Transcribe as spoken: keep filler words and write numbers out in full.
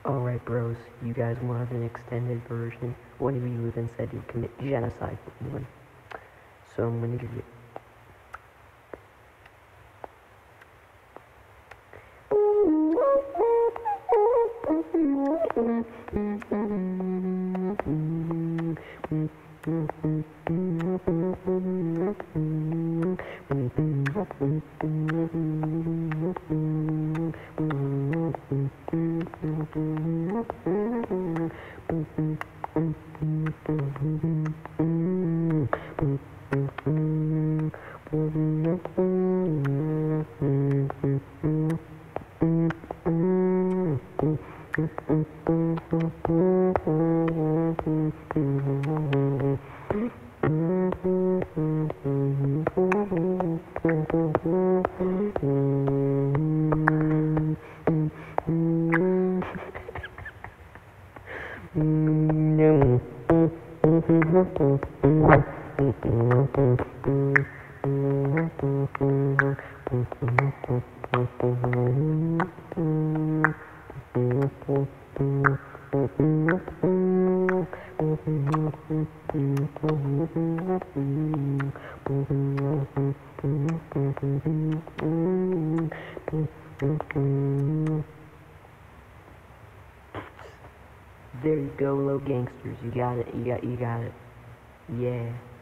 Alright, bros, you guys want an extended version? One of you even said you'd commit genocide with one. So I'm gonna give you. There you go, low gangsters. You got it. You got. You got it. Yeah.